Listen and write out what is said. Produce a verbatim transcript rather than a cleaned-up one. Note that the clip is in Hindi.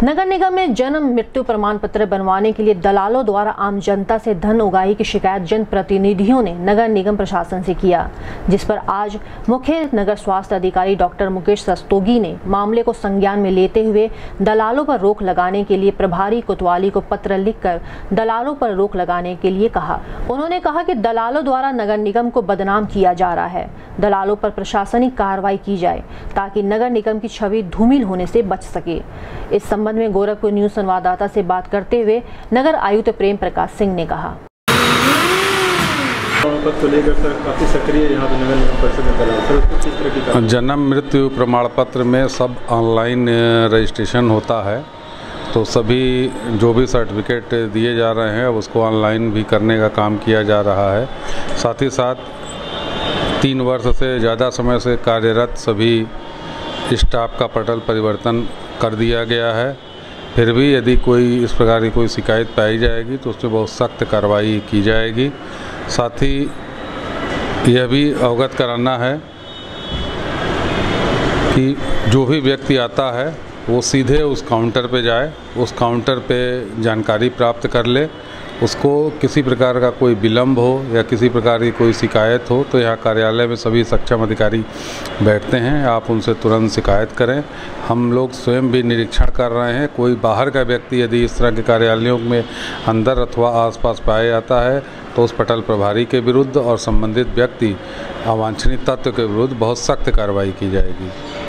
नगर निगम में जन्म मृत्यु प्रमाण पत्र बनवाने के लिए दलालों द्वारा आम जनता से धन उगाही की शिकायत जनप्रतिनिधियों ने नगर निगम प्रशासन से किया, जिस पर आज मुख्य नगर स्वास्थ्य अधिकारी डॉक्टर मुकेश रस्तोगी ने मामले को संज्ञान में लेते हुए दलालों पर रोक लगाने के लिए प्रभारी कोतवाली को पत्र लिखकर दलालों पर रोक लगाने के लिए कहा। उन्होंने कहा कि दलालों द्वारा नगर निगम को बदनाम किया जा रहा है, दलालों पर प्रशासनिक कार्रवाई की जाए ताकि नगर निगम की छवि धूमिल होने से बच सके। इस संबंध में गोरखपुर न्यूज संवाददाता से बात करते हुए नगर आयुक्त प्रेम प्रकाश सिंह ने कहा, जन्म मृत्यु प्रमाण पत्र में सब ऑनलाइन रजिस्ट्रेशन होता है, तो सभी जो भी सर्टिफिकेट दिए जा रहे हैं उसको ऑनलाइन भी करने का काम किया जा रहा है। साथ ही साथ तीन वर्ष से ज़्यादा समय से कार्यरत सभी स्टाफ का पटल परिवर्तन कर दिया गया है। फिर भी यदि कोई इस प्रकार की कोई शिकायत पाई जाएगी तो उसमें बहुत सख्त कार्रवाई की जाएगी। साथ ही यह भी अवगत कराना है कि जो भी व्यक्ति आता है वो सीधे उस काउंटर पे जाए, उस काउंटर पे जानकारी प्राप्त कर ले। उसको किसी प्रकार का कोई विलम्ब हो या किसी प्रकार की कोई शिकायत हो तो यहाँ कार्यालय में सभी सक्षम अधिकारी बैठते हैं, आप उनसे तुरंत शिकायत करें। हम लोग स्वयं भी निरीक्षण कर रहे हैं, कोई बाहर का व्यक्ति यदि इस तरह के कार्यालयों में अंदर अथवा आसपास पाया जाता है तो उस पटल प्रभारी के विरुद्ध और संबंधित व्यक्ति अवांछनीय तत्व के विरुद्ध बहुत सख्त कार्रवाई की जाएगी।